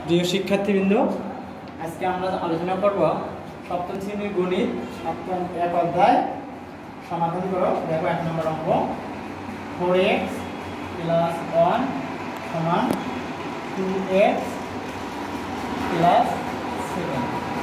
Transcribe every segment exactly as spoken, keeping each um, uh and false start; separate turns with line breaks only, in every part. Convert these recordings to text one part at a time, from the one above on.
প্রিয় শিক্ষার্থীবৃন্দ, আজকে আমরা আলোচনা করব সপ্তম শ্রেণীর গণিত সপ্তম এক অধ্যায় সমাধান করো। দেখো এক নম্বর অঙ্ক, ফোর এক্স প্লাস ওয়ান সমান টু এক্স প্লাস সেভেন।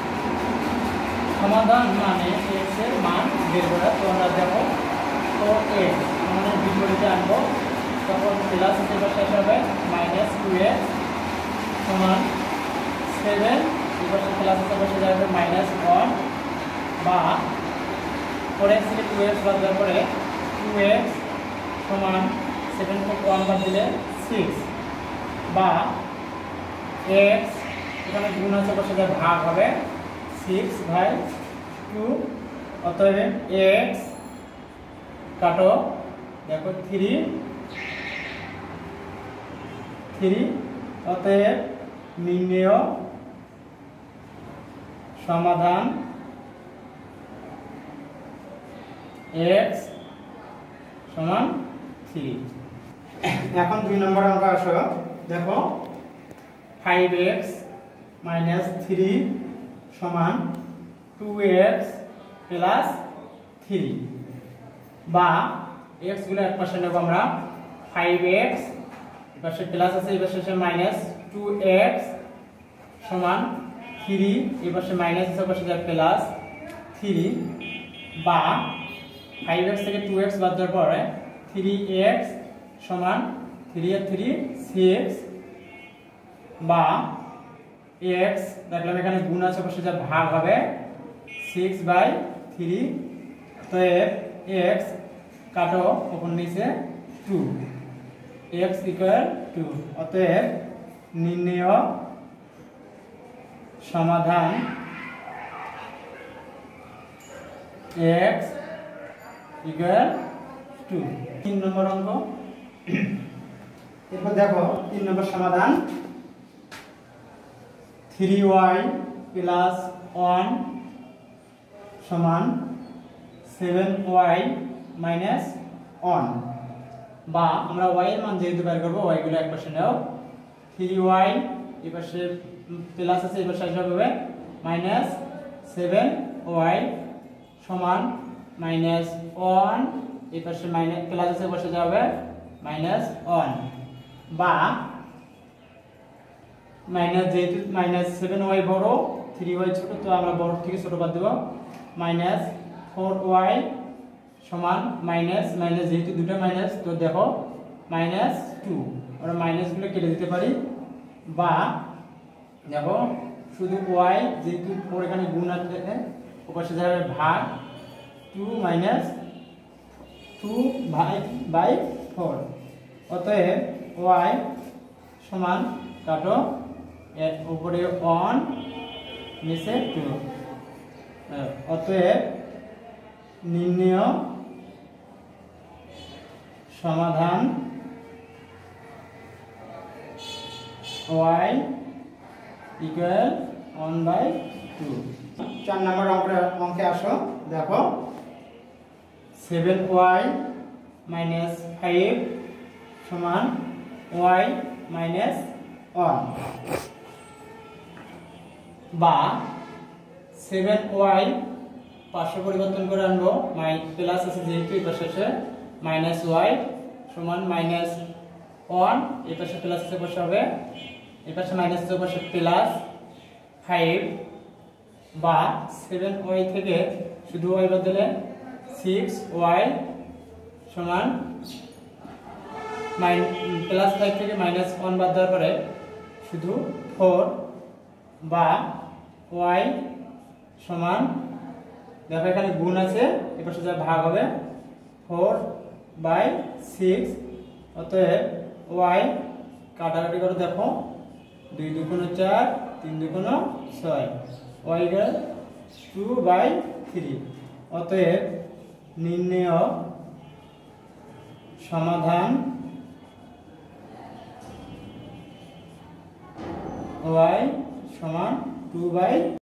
সমাধান মানে এক্স এর মান বের করা। তো আমরা দেখো ফোর এক্স আমাদের বিপরীতে আনবো, তখন প্লাস হিসেবে শেষ হবে মাইনাস টু এক্স সমান সেভেন, এবার প্লাস হিসেবে শেষ হবে মাইনাস ওয়ান, বা ফোর এক্স থেকে টু এক্স বাদ দেওয়ার পরে টু এক্স সমান সেভেন থেকে ওয়ান বাদ দিলে সিক্স, বা এক্স এখানে গুণ আছে বসে যায় ভাগ হবে সিক্স বাই টু। অতএব এক্স কাটো, দেখো থ্রি থ্রি। অতএব নির্ণেয় সমাধান x সমান থ্রি। এখন দুই নম্বর অঙ্ক আসো, দেখো ফাইভ এক্স মাইনাস থ্রি সমান টু এক্স প্লাস থ্রি, বা এক্স গুলো এক পাশে নেব আমরা, ফাইভ এক্স এপাশে প্লাস আছে এপাশে মাইনাস টু এক্স সমান থ্রি, এপাশে মাইনাস আছে এপাশে প্লাস থ্রি, বা ফাইভ এক্স থেকে টু এক্স বাদ দেওয়ার পরে থ্রি এক্স সমান থ্রি আর থ্রি সিক্স, বা এক্স দেখলাম এখানে গুণ আছে অবশ্যই যা ভাগ হবে সিক্স বাই থ্রি। তো এক্স কাটো ওপর নিচে টু, এক্স ইকুয়াল টু। অতএব নির্ণেয় সমাধান এক্স ইকুয়াল টু। তিন নম্বর অঙ্ক, এরপর দেখো তিন নম্বর সমাধান, থ্রি ওয়াই প্লাস ওয়ান সমান সেভেন ওয়াই মাইনাস ওয়ান, বা আমরা ওয়াই এর মান যেহেতু বের করবো ওয়াই গুলো এক পাশে নাও, থ্রি ওয়াই এই পাশে প্লাস আছে এই পাশে হবে মাইনাস সেভেন ওয়াই সমান মাইনাস ওয়ান, এই পাশে মাইনাস প্লাস আছে বসে যাবে মাইনাস ওয়ান, বা মাইনাস যেহেতু মাইনাস সেভেন ওয়াই বড় থ্রি ওয়াই ছোট, তো আমরা বড় থেকে ছোট বাদ দেব, মাইনাস ফোর ওয়াই সমান মাইনাস মাইনাস যেহেতু দুটো মাইনাস, তো দেখো মাইনাস টু, আমরা মাইনাসগুলো কেটে দিতে পারি, বা দেখো শুধু ওয়াই যেহেতু ফোর এখানে গুণ আছে ওপাশে যাবে ভাগ two minus two by by four. অতএব ওয়াই সমান কাটো এর উপরে ওয়ান নিচে টু। অতএব নির্ণেয় সমাধান y equal one by two. চার নম্বর অঙ্কে আসো, দেখো সেভেন ওয়াই মাইনাস ফাইভ সমান ওয়াই মাইনাস ওয়ান, বা সেভেন ওয়াই পাশে পরিবর্তন করে আনবো, মাই প্লাস আছে যেহেতু এই পাশে আছে মাইনাস ওয়াই সমান মাইনাস ওয়ান, এই পাশে প্লাস আছে পাশে হবে এই পাশে মাইনাস আছে পাশে প্লাস ফাইভ, বা সেভেন ওয়াই থেকে শুধু ওয়াই বদলে সিক্স ওয়াই সমান মাইন প্লাস ফাইভ থেকে মাইনাস ওয়ান বাদ দেওয়ার পরে শুধু ফোর, বা ওয়াই সমান দেখো এখানে গুণ আছে এবার যা ভাগ হবে ফোর বাই সিক্স। অতএব ওয়াই কাটাকাটি করে দেখো দুই দুগুণ চার, তিন দুগুণ ছয়, ওয়াই গেল টু বাই থ্রি। অতএব নির্ণেয় সমাধান ওয়াই সমান টু বাই